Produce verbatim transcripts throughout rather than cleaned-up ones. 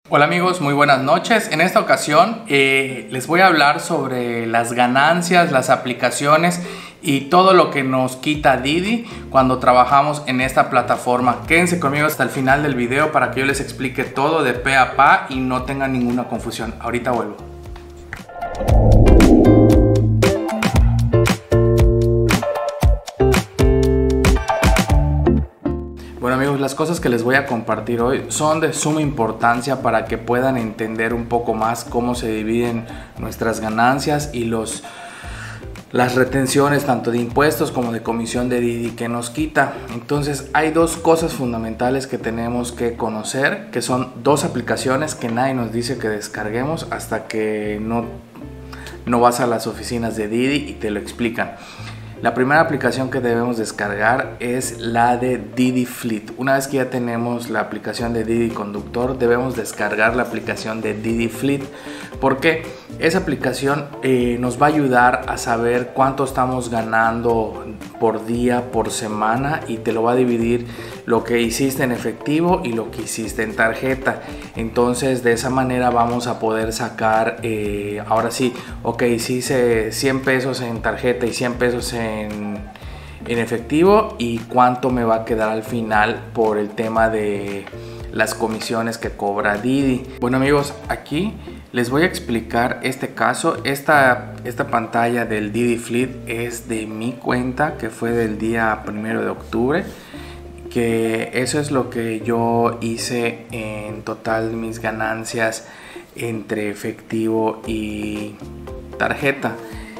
Hola amigos, muy buenas noches. En esta ocasión eh, les voy a hablar sobre las ganancias, las aplicaciones y todo lo que nos quita Didi cuando trabajamos en esta plataforma. Quédense conmigo hasta el final del video para que yo les explique todo de pe a pa y no tengan ninguna confusión. Ahorita vuelvo. Bueno amigos, las cosas que les voy a compartir hoy son de suma importancia para que puedan entender un poco más cómo se dividen nuestras ganancias y los, las retenciones tanto de impuestos como de comisión de Didi que nos quita. Entonces hay dos cosas fundamentales que tenemos que conocer, que son dos aplicaciones que nadie nos dice que descarguemos hasta que no, no vas a las oficinas de Didi y te lo explican. La primera aplicación que debemos descargar es la de Didi Fleet. Una vez que ya tenemos la aplicación de Didi Conductor, debemos descargar la aplicación de Didi Fleet. Porque esa aplicación eh, nos va a ayudar a saber cuánto estamos ganando por día, por semana, y te lo va a dividir lo que hiciste en efectivo y lo que hiciste en tarjeta. Entonces de esa manera vamos a poder sacar, eh, ahora sí, ok, si hice cien pesos en tarjeta y cien pesos en, en efectivo, y cuánto me va a quedar al final por el tema de las comisiones que cobra Didi. Bueno amigos, aquí les voy a explicar este caso. Esta, esta pantalla del Didi Fleet es de mi cuenta, que fue del día primero de octubre, que eso es lo que yo hice en total, mis ganancias entre efectivo y tarjeta.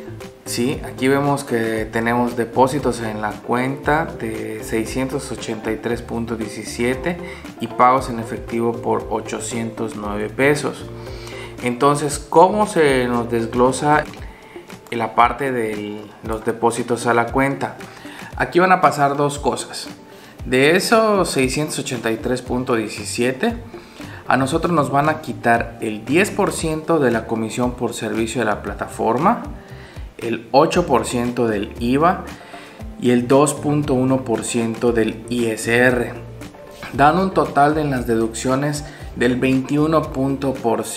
Sí, aquí vemos que tenemos depósitos en la cuenta de seiscientos ochenta y tres punto diecisiete y pagos en efectivo por ochocientos nueve pesos. Entonces, ¿cómo se nos desglosa la parte de los depósitos a la cuenta? Aquí van a pasar dos cosas. De esos seiscientos ochenta y tres punto diecisiete, a nosotros nos van a quitar el diez por ciento de la comisión por servicio de la plataforma, el ocho por ciento del I V A y el dos punto uno por ciento del I S R, dando un total en las deducciones del veintiuno punto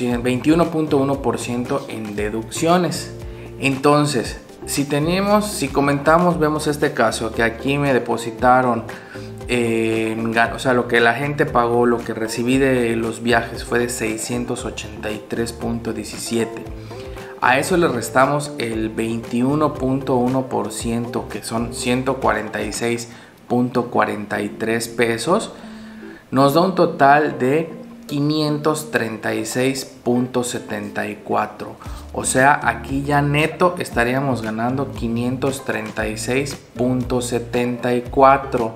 uno por ciento en deducciones. Entonces, si tenemos, si comentamos, vemos este caso, que aquí me depositaron, eh, o sea, lo que la gente pagó, lo que recibí de los viajes fue de seiscientos ochenta y tres punto diecisiete. A eso le restamos el veintiuno punto uno por ciento, que son ciento cuarenta y seis punto cuarenta y tres pesos. Nos da un total de quinientos treinta y seis punto setenta y cuatro. O sea, aquí ya neto estaríamos ganando quinientos treinta y seis punto setenta y cuatro.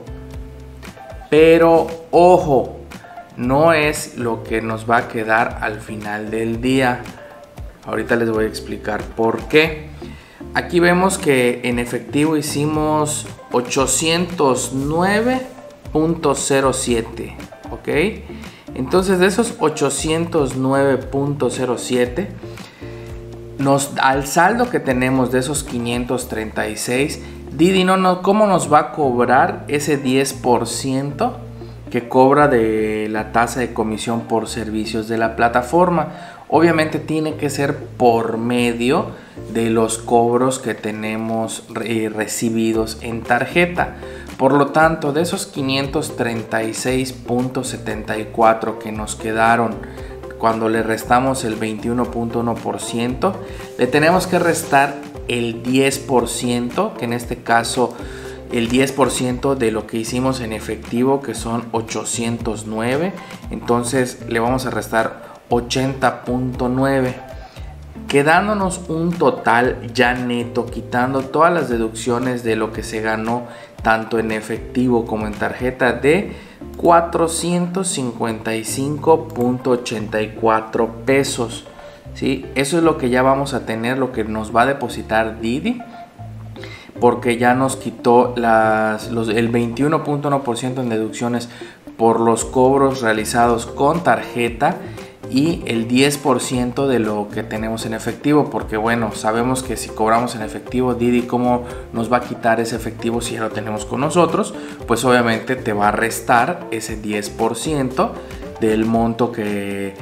Pero ojo, no es lo que nos va a quedar al final del día. Ahorita les voy a explicar por qué. Aquí vemos que en efectivo hicimos ochocientos nueve punto cero siete, ¿ok? Entonces de esos ochocientos nueve punto cero siete, nos, al saldo que tenemos de esos quinientos treinta y seis, Didi no, no, ¿cómo nos va a cobrar ese diez por ciento que cobra de la tasa de comisión por servicios de la plataforma? Obviamente tiene que ser por medio de los cobros que tenemos eh, recibidos en tarjeta. Por lo tanto, de esos quinientos treinta y seis punto setenta y cuatro que nos quedaron cuando le restamos el veintiuno punto uno por ciento, le tenemos que restar el diez por ciento, que en este caso el diez por ciento de lo que hicimos en efectivo, que son ochocientos nueve. Entonces le vamos a restar ochenta punto nueve, quedándonos un total ya neto, quitando todas las deducciones de lo que se ganó tanto en efectivo como en tarjeta, de cuatrocientos cincuenta y cinco punto ochenta y cuatro pesos. ¿Sí? Eso es lo que ya vamos a tener, lo que nos va a depositar Didi, porque ya nos quitó las, los, el veintiuno punto uno por ciento en deducciones por los cobros realizados con tarjeta y el diez por ciento de lo que tenemos en efectivo, porque bueno, sabemos que si cobramos en efectivo, Didi cómo nos va a quitar ese efectivo si ya lo tenemos con nosotros, pues obviamente te va a restar ese diez por ciento del monto que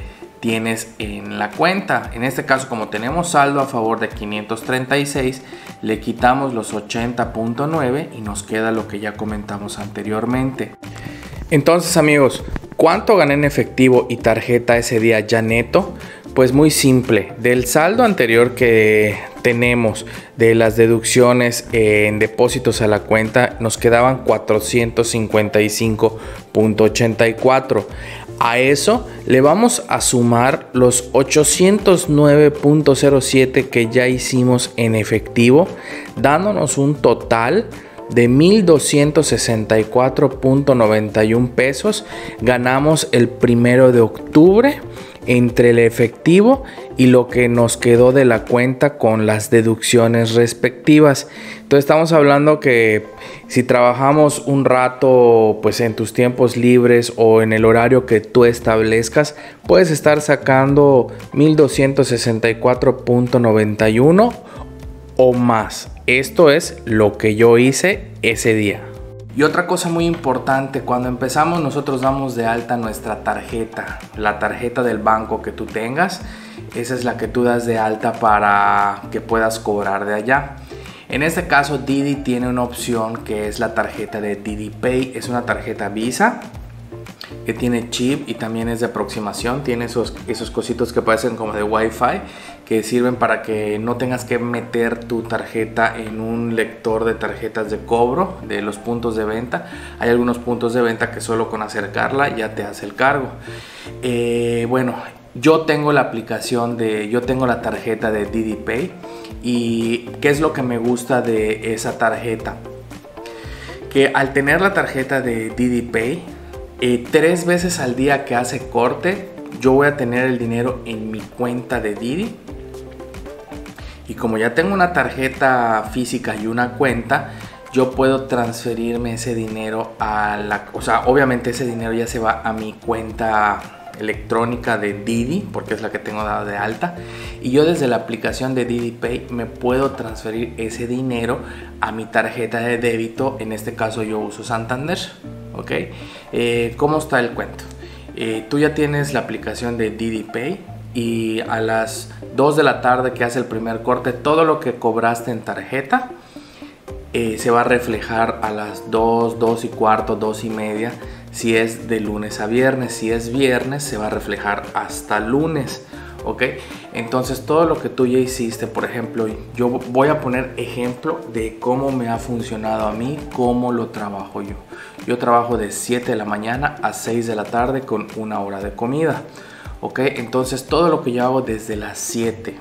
tienes en la cuenta. En este caso, como tenemos saldo a favor de quinientos treinta y seis, le quitamos los ochenta punto nueve y nos queda lo que ya comentamos anteriormente. Entonces, amigos, ¿cuánto gané en efectivo y tarjeta ese día ya neto? Pues muy simple, del saldo anterior que tenemos de las deducciones en depósitos a la cuenta nos quedaban cuatrocientos cincuenta y cinco punto ochenta y cuatro. A eso le vamos a sumar los ochocientos nueve punto cero siete que ya hicimos en efectivo, dándonos un total de mil doscientos sesenta y cuatro punto noventa y uno pesos. Ganamos el primero de octubre entre el efectivo y lo que nos quedó de la cuenta con las deducciones respectivas. Entonces estamos hablando que si trabajamos un rato pues en tus tiempos libres o en el horario que tú establezcas, puedes estar sacando mil doscientos sesenta y cuatro punto noventa y uno o más. Esto es lo que yo hice ese día. Y otra cosa muy importante, cuando empezamos nosotros damos de alta nuestra tarjeta, la tarjeta del banco que tú tengas, esa es la que tú das de alta para que puedas cobrar de allá. En este caso Didi tiene una opción que es la tarjeta de Didi Pay, es una tarjeta Visa que tiene chip y también es de aproximación, tiene esos, esos cositos que parecen como de Wi-Fi que sirven para que no tengas que meter tu tarjeta en un lector de tarjetas de cobro de los puntos de venta. Hay algunos puntos de venta que solo con acercarla ya te hace el cargo. Eh, bueno, yo tengo la aplicación de, yo tengo la tarjeta de Didi Pay. Y ¿qué es lo que me gusta de esa tarjeta? Que al tener la tarjeta de Didi Pay, eh, tres veces al día que hace corte, yo voy a tener el dinero en mi cuenta de Didi. Y como ya tengo una tarjeta física y una cuenta, yo puedo transferirme ese dinero a la... O sea, obviamente ese dinero ya se va a mi cuenta electrónica de Didi, porque es la que tengo dada de alta. Y yo desde la aplicación de Didi Pay me puedo transferir ese dinero a mi tarjeta de débito. En este caso yo uso Santander. ¿Ok? Eh, ¿Cómo está el cuento? Eh, tú ya tienes la aplicación de Didi Pay. Y a las dos de la tarde que hace el primer corte, todo lo que cobraste en tarjeta eh, se va a reflejar a las dos, dos y cuarto, dos y media, si es de lunes a viernes. Si es viernes, se va a reflejar hasta lunes. ¿Ok? Entonces todo lo que tú ya hiciste, por ejemplo, yo voy a poner ejemplo de cómo me ha funcionado a mí, cómo lo trabajo yo. Yo trabajo de siete de la mañana a seis de la tarde con una hora de comida. Ok, entonces todo lo que yo hago desde las siete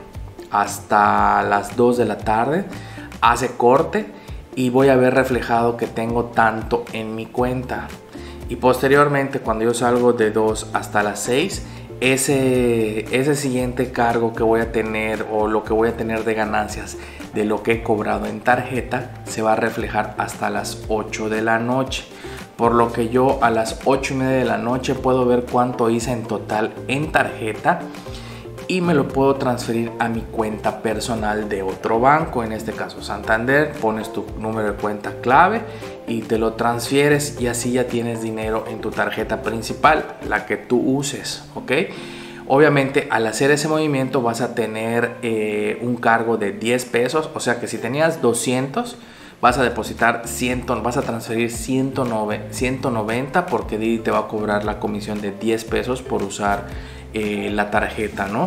hasta las dos de la tarde hace corte y voy a ver reflejado que tengo tanto en mi cuenta. Y posteriormente, cuando yo salgo de dos hasta las seis, ese, ese siguiente cargo que voy a tener o lo que voy a tener de ganancias de lo que he cobrado en tarjeta se va a reflejar hasta las ocho de la noche. Por lo que yo a las ocho y media de la noche puedo ver cuánto hice en total en tarjeta y me lo puedo transferir a mi cuenta personal de otro banco, en este caso Santander. Pones tu número de cuenta clave y te lo transfieres y así ya tienes dinero en tu tarjeta principal, la que tú uses. ¿Ok? Obviamente al hacer ese movimiento vas a tener eh, un cargo de diez pesos, o sea que si tenías doscientos, vas a depositar cien, vas a transferir ciento noventa porque Didi te va a cobrar la comisión de diez pesos por usar eh, la tarjeta, ¿no?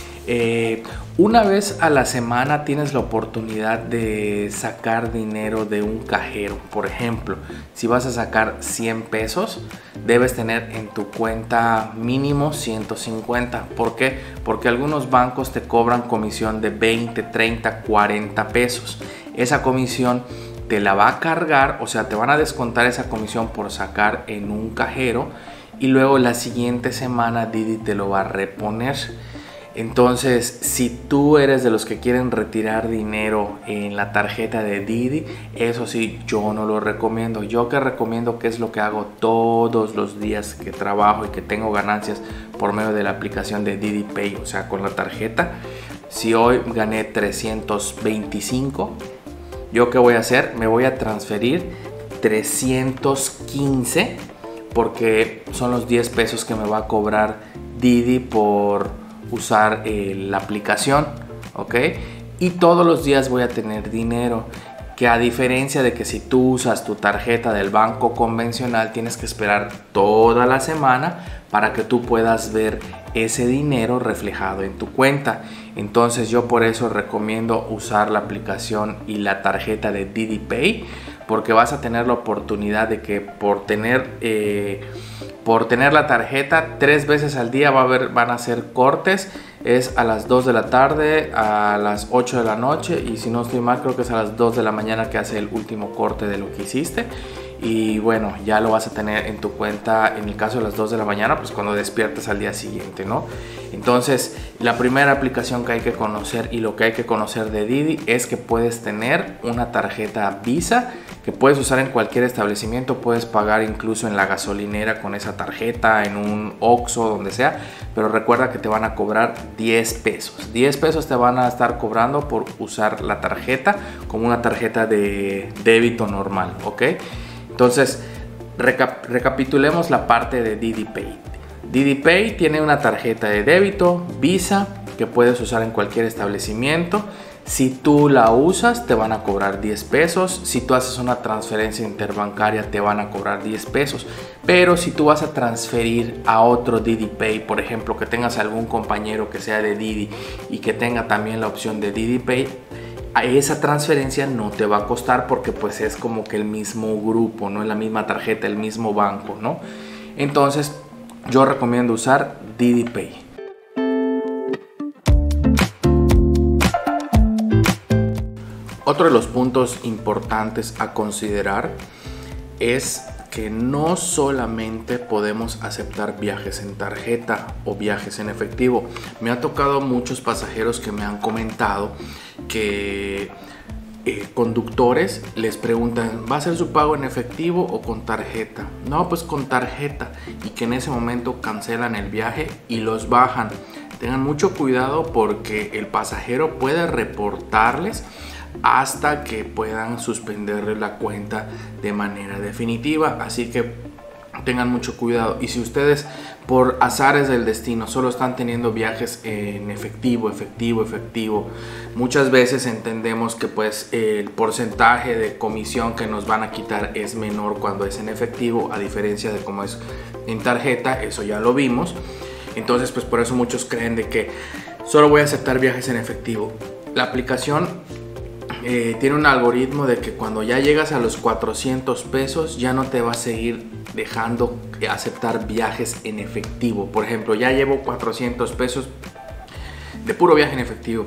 Eh, una vez a la semana tienes la oportunidad de sacar dinero de un cajero. Por ejemplo, si vas a sacar cien pesos, debes tener en tu cuenta mínimo ciento cincuenta. ¿Por qué? Porque algunos bancos te cobran comisión de veinte, treinta, cuarenta pesos. Esa comisión te la va a cargar, o sea, te van a descontar esa comisión por sacar en un cajero y luego la siguiente semana Didi te lo va a reponer. Entonces, si tú eres de los que quieren retirar dinero en la tarjeta de Didi, eso sí, yo no lo recomiendo. Yo que recomiendo, que es lo que hago todos los días que trabajo y que tengo ganancias por medio de la aplicación de Didi Pay, o sea, con la tarjeta. Si hoy gané trescientos veinticinco, ¿yo qué voy a hacer? Me voy a transferir trescientos quince porque son los diez pesos que me va a cobrar Didi por usar eh, la aplicación, ¿ok? Y todos los días voy a tener dinero, que a diferencia de que si tú usas tu tarjeta del banco convencional, tienes que esperar toda la semana para que tú puedas ver ese dinero reflejado en tu cuenta. Entonces yo por eso recomiendo usar la aplicación y la tarjeta de Didi Pay, porque vas a tener la oportunidad de que por tener eh, por tener la tarjeta tres veces al día va a haber, van a hacer cortes. Es a las dos de la tarde, a las ocho de la noche, y si no estoy mal creo que es a las dos de la mañana que hace el último corte de lo que hiciste. Y bueno, ya lo vas a tener en tu cuenta en el caso de las dos de la mañana, pues cuando despiertes al día siguiente, ¿no? Entonces, la primera aplicación que hay que conocer y lo que hay que conocer de Didi es que puedes tener una tarjeta Visa que puedes usar en cualquier establecimiento. Puedes pagar incluso en la gasolinera con esa tarjeta, en un Oxxo, donde sea, pero recuerda que te van a cobrar diez pesos. diez pesos te van a estar cobrando por usar la tarjeta como una tarjeta de débito normal, ¿ok? Entonces, recap recapitulemos la parte de Didi Pay. Didi Pay tiene una tarjeta de débito Visa que puedes usar en cualquier establecimiento. Si tú la usas, te van a cobrar diez pesos. Si tú haces una transferencia interbancaria, te van a cobrar diez pesos. Pero si tú vas a transferir a otro Didi Pay, por ejemplo, que tengas algún compañero que sea de Didi y que tenga también la opción de Didi Pay, a esa transferencia no te va a costar, porque pues es como que el mismo grupo, no es la misma tarjeta, el mismo banco, ¿no? Entonces yo recomiendo usar Didi Pay. Otro de los puntos importantes a considerar es que no solamente podemos aceptar viajes en tarjeta o viajes en efectivo. Me ha tocado muchos pasajeros que me han comentado que eh, conductores les preguntan, ¿va a ser su pago en efectivo o con tarjeta? No, pues con tarjeta, y que en ese momento cancelan el viaje y los bajan. Tengan mucho cuidado, porque el pasajero puede reportarles hasta que puedan suspenderle la cuenta de manera definitiva. Así que tengan mucho cuidado. Y si ustedes por azares del destino solo están teniendo viajes en efectivo, efectivo, efectivo, muchas veces entendemos que pues el porcentaje de comisión que nos van a quitar es menor cuando es en efectivo, a diferencia de como es en tarjeta. Eso ya lo vimos. Entonces pues por eso muchos creen de que solo voy a aceptar viajes en efectivo. La aplicación Eh, tiene un algoritmo de que cuando ya llegas a los cuatrocientos pesos ya no te va a seguir dejando aceptar viajes en efectivo. Por ejemplo, ya llevo cuatrocientos pesos de puro viaje en efectivo.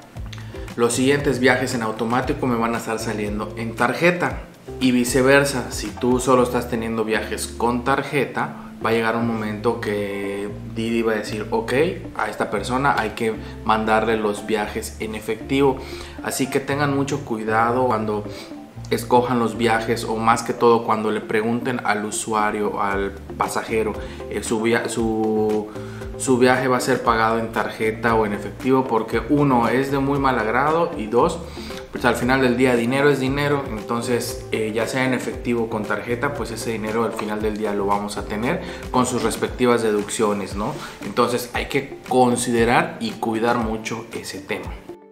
Los siguientes viajes en automático me van a estar saliendo en tarjeta, y viceversa. Si tú solo estás teniendo viajes con tarjeta, va a llegar un momento que Didi va a decir, ok, a esta persona hay que mandarle los viajes en efectivo. Así que tengan mucho cuidado cuando escojan los viajes, o más que todo cuando le pregunten al usuario, al pasajero, eh, su, via su, su viaje va a ser pagado en tarjeta o en efectivo, porque uno, es de muy mal agrado, y dos, pues al final del día dinero es dinero. Entonces eh, ya sea en efectivo o con tarjeta, pues ese dinero al final del día lo vamos a tener con sus respectivas deducciones, ¿no? Entonces hay que considerar y cuidar mucho ese tema.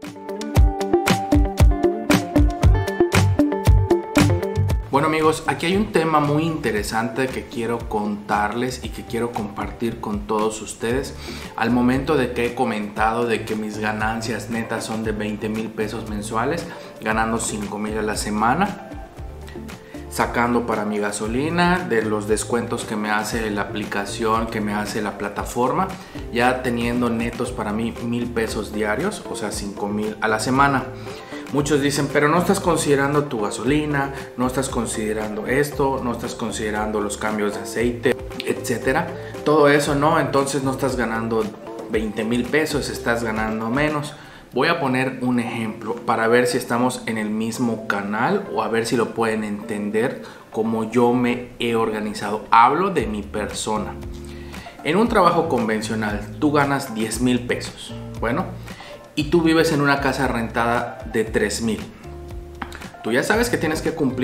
Bueno amigos, aquí hay un tema muy interesante que quiero contarles y que quiero compartir con todos ustedes. Al momento de que he comentado de que mis ganancias netas son de veinte mil pesos mensuales, ganando cinco mil a la semana, sacando para mi gasolina, de los descuentos que me hace la aplicación, que me hace la plataforma, ya teniendo netos para mí mil pesos diarios, o sea cinco mil a la semana. Muchos dicen, pero no estás considerando tu gasolina, no estás considerando esto, no estás considerando los cambios de aceite, etcétera. Todo eso no, entonces no estás ganando veinte mil pesos, estás ganando menos. Voy a poner un ejemplo para ver si estamos en el mismo canal, o a ver si lo pueden entender como yo me he organizado. Hablo de mi persona. En un trabajo convencional tú ganas diez mil pesos. Bueno, y tú vives en una casa rentada de tres mil. Tú ya sabes que tienes que cumplir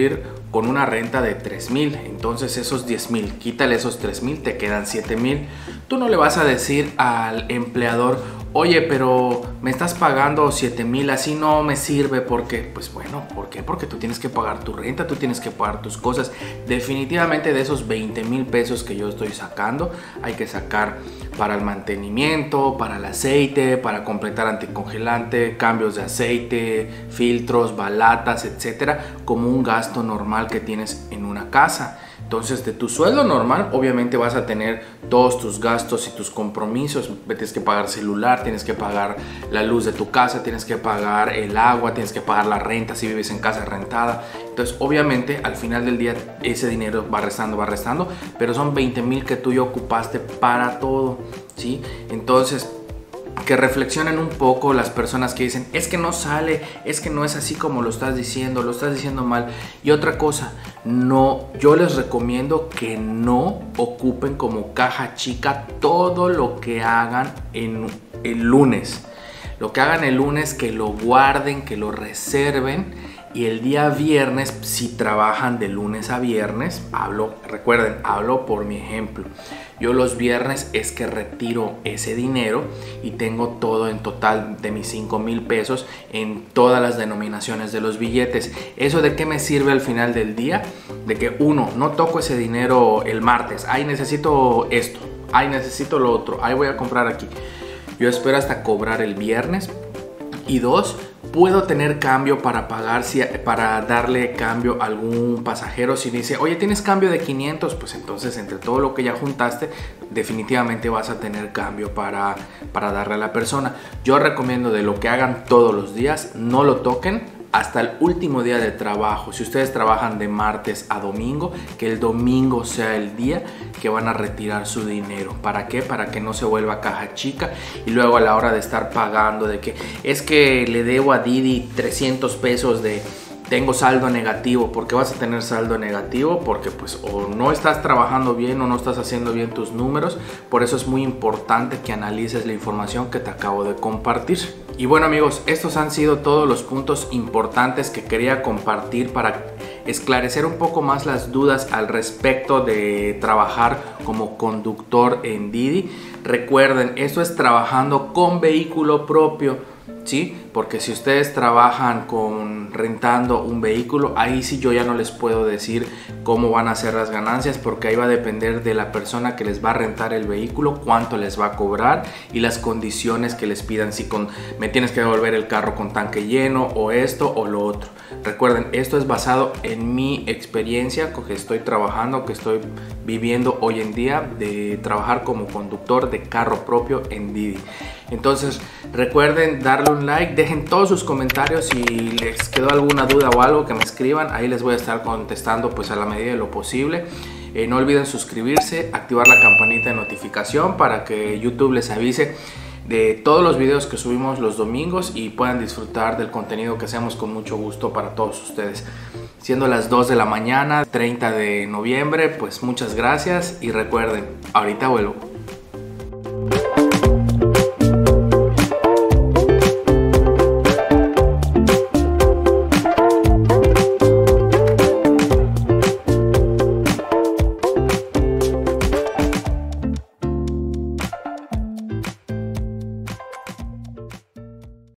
con una renta de tres mil. Entonces esos diez mil, quítale esos tres mil, te quedan siete mil. Tú no le vas a decir al empleador, oye, pero me estás pagando siete mil, así no me sirve. Porque, pues bueno, ¿por qué? Porque tú tienes que pagar tu renta, tú tienes que pagar tus cosas. Definitivamente de esos veinte mil pesos que yo estoy sacando, hay que sacar para el mantenimiento, para el aceite, para completar anticongelante, cambios de aceite, filtros, balatas, etcétera, como un gasto normal que tienes en una casa. Entonces, de tu sueldo normal, obviamente vas a tener todos tus gastos y tus compromisos. Tienes que pagar celular, tienes que pagar la luz de tu casa, tienes que pagar el agua, tienes que pagar la renta si vives en casa rentada. Entonces, obviamente, al final del día, ese dinero va restando, va restando, pero son veinte mil que tú ya ocupaste para todo, ¿sí? Entonces, que reflexionen un poco las personas que dicen, es que no sale, es que no es así como lo estás diciendo, lo estás diciendo mal. Y otra cosa, no, yo les recomiendo que no ocupen como caja chica todo lo que hagan en el lunes. Lo que hagan el lunes, que lo guarden, que lo reserven. Y el día viernes, si trabajan de lunes a viernes, hablo, recuerden, hablo por mi ejemplo. Yo los viernes es que retiro ese dinero y tengo todo en total de mis cinco mil pesos en todas las denominaciones de los billetes. ¿Eso de qué me sirve al final del día? De que uno, no toco ese dinero el martes. Ay, necesito esto. Ay, necesito lo otro. Ay, voy a comprar aquí. Yo espero hasta cobrar el viernes. Y dos, puedo tener cambio para pagar, si, para darle cambio a algún pasajero. Si dice, oye, ¿tienes cambio de quinientos? Pues entonces entre todo lo que ya juntaste, definitivamente vas a tener cambio para, para darle a la persona. Yo recomiendo de lo que hagan todos los días, no lo toquen hasta el último día de trabajo. Si ustedes trabajan de martes a domingo, que el domingo sea el día que van a retirar su dinero. ¿Para qué? Para que no se vuelva caja chica y luego a la hora de estar pagando de que es que le debo a Didi trescientos pesos de tengo saldo negativo. ¿Por qué vas a tener saldo negativo? Porque pues o no estás trabajando bien o no estás haciendo bien tus números. Por eso es muy importante que analices la información que te acabo de compartir. Y bueno amigos, estos han sido todos los puntos importantes que quería compartir para esclarecer un poco más las dudas al respecto de trabajar como conductor en Didi. Recuerden, esto es trabajando con vehículo propio, ¿sí? Porque si ustedes trabajan con rentando un vehículo, ahí sí yo ya no les puedo decir cómo van a ser las ganancias, porque ahí va a depender de la persona que les va a rentar el vehículo, cuánto les va a cobrar y las condiciones que les pidan, si con, me tienes que devolver el carro con tanque lleno o esto o lo otro. Recuerden, esto es basado en mi experiencia que estoy trabajando, que estoy viviendo hoy en día, de trabajar como conductor de carro propio en Didi. Entonces recuerden darle un like, dejen todos sus comentarios, si les quedó alguna duda o algo que me escriban, ahí les voy a estar contestando pues a la medida de lo posible. Eh, no olviden suscribirse, activar la campanita de notificación para que YouTube les avise de todos los videos que subimos los domingos y puedan disfrutar del contenido que hacemos con mucho gusto para todos ustedes. Siendo las dos de la mañana, treinta de noviembre, pues muchas gracias y recuerden, ahorita vuelvo.